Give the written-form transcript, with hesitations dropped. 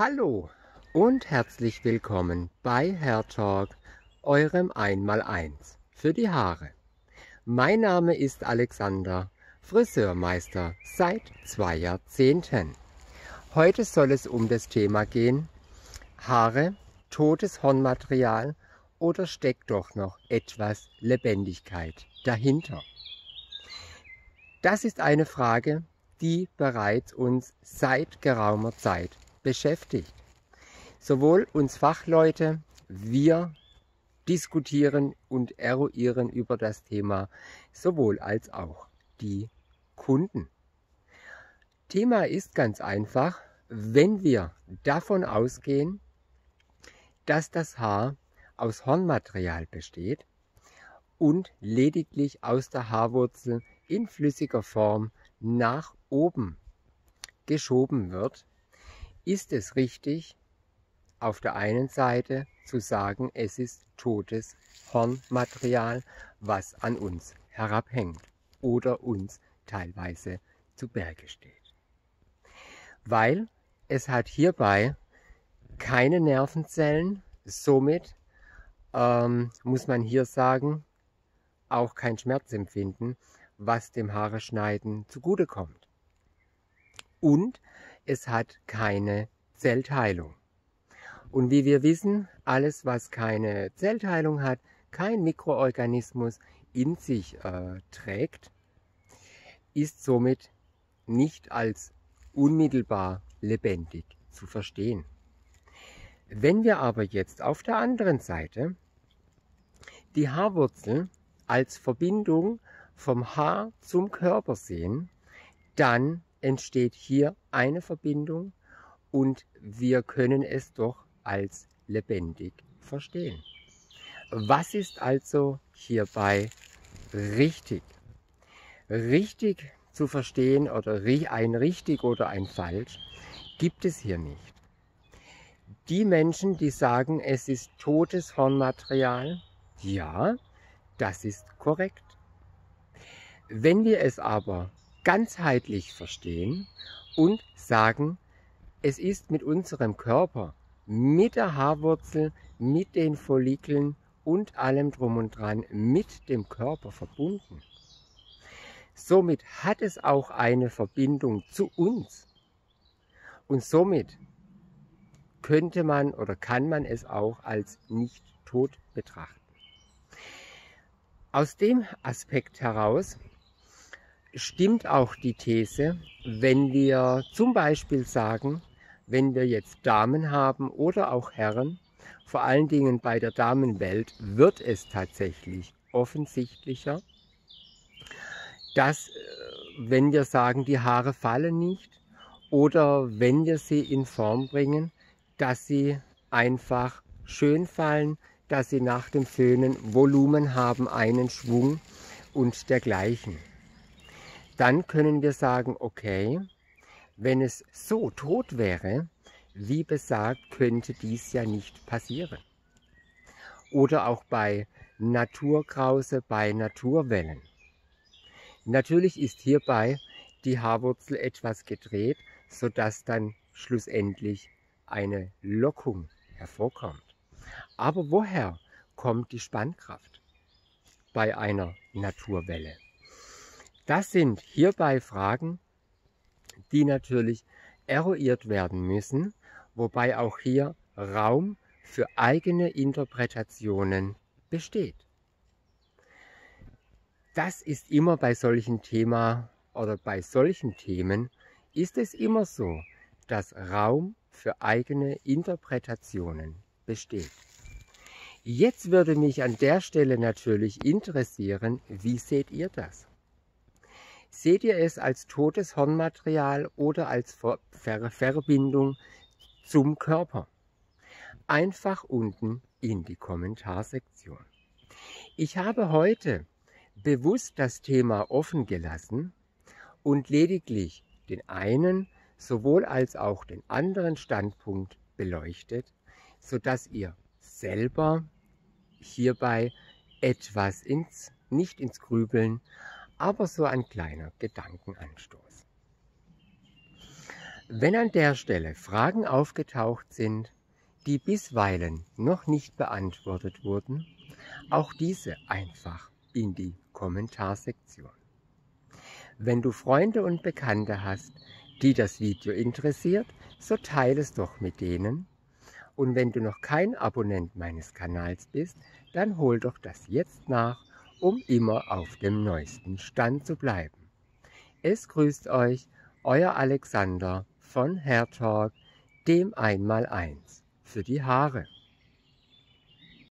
Hallo und herzlich willkommen bei Hair Talk, eurem Einmaleins für die Haare. Mein Name ist Alexander, Friseurmeister seit 2 Jahrzehnten. Heute soll es um das Thema gehen: Haare, totes Hornmaterial oder steckt doch noch etwas Lebendigkeit dahinter? Das ist eine Frage, die bereits uns seit geraumer Zeit beschäftigt. Sowohl uns Fachleute, wir diskutieren und eruieren über das Thema, sowohl als auch die Kunden. Thema ist ganz einfach: Wenn wir davon ausgehen, dass das Haar aus Hornmaterial besteht und lediglich aus der Haarwurzel in flüssiger Form nach oben geschoben wird, ist es richtig, auf der einen Seite zu sagen, es ist totes Hornmaterial, was an uns herabhängt oder uns teilweise zu Berge steht. Weil es hat hierbei keine Nervenzellen, somit muss man hier sagen, auch kein Schmerzempfinden, was dem Haareschneiden zugutekommt. Und es hat keine Zellteilung. Und wie wir wissen, alles, was keine Zellteilung hat, kein Mikroorganismus in sich trägt, ist somit nicht als unmittelbar lebendig zu verstehen. Wenn wir aber jetzt auf der anderen Seite die Haarwurzel als Verbindung vom Haar zum Körper sehen, dann entsteht hier eine Verbindung und wir können es doch als lebendig verstehen. Was ist also hierbei richtig? Richtig zu verstehen oder ein richtig oder ein falsch gibt es hier nicht. Die Menschen, die sagen, es ist totes Hornmaterial, ja, das ist korrekt. Wenn wir es aber ganzheitlich verstehen und sagen, es ist mit unserem Körper, mit der Haarwurzel, mit den Follikeln und allem drum und dran mit dem Körper verbunden. Somit hat es auch eine Verbindung zu uns. Und somit könnte man oder kann man es auch als nicht tot betrachten. Aus dem Aspekt heraus stimmt auch die These, wenn wir zum Beispiel sagen, wenn wir jetzt Damen haben oder auch Herren, vor allen Dingen bei der Damenwelt wird es tatsächlich offensichtlicher, dass wenn wir sagen, die Haare fallen nicht oder wenn wir sie in Form bringen, dass sie einfach schön fallen, dass sie nach dem Föhnen Volumen haben, einen Schwung und dergleichen. Dann können wir sagen, okay, wenn es so tot wäre, wie besagt, könnte dies ja nicht passieren. Oder auch bei Naturkrause, bei Naturwellen. Natürlich ist hierbei die Haarwurzel etwas gedreht, sodass dann schlussendlich eine Lockung hervorkommt. Aber woher kommt die Spannkraft bei einer Naturwelle? Das sind hierbei Fragen, die natürlich eruiert werden müssen, wobei auch hier Raum für eigene Interpretationen besteht. Das ist immer bei solchen Themen oder bei solchen Themen ist es immer so, dass Raum für eigene Interpretationen besteht. Jetzt würde mich an der Stelle natürlich interessieren, wie seht ihr das? Seht ihr es als totes Hornmaterial oder als Verbindung zum Körper? Einfach unten in die Kommentarsektion. Ich habe heute bewusst das Thema offen gelassen und lediglich den einen sowohl als auch den anderen Standpunkt beleuchtet, sodass ihr selber hierbei etwas nicht ins Grübeln, aber so ein kleiner Gedankenanstoß. Wenn an der Stelle Fragen aufgetaucht sind, die bisweilen noch nicht beantwortet wurden, auch diese einfach in die Kommentarsektion. Wenn du Freunde und Bekannte hast, die das Video interessiert, so teile es doch mit denen. Und wenn du noch kein Abonnent meines Kanals bist, dann hol doch das jetzt nach, um immer auf dem neuesten Stand zu bleiben. Es grüßt euch, euer Alexander von Hair Talk, dem Einmaleins für die Haare.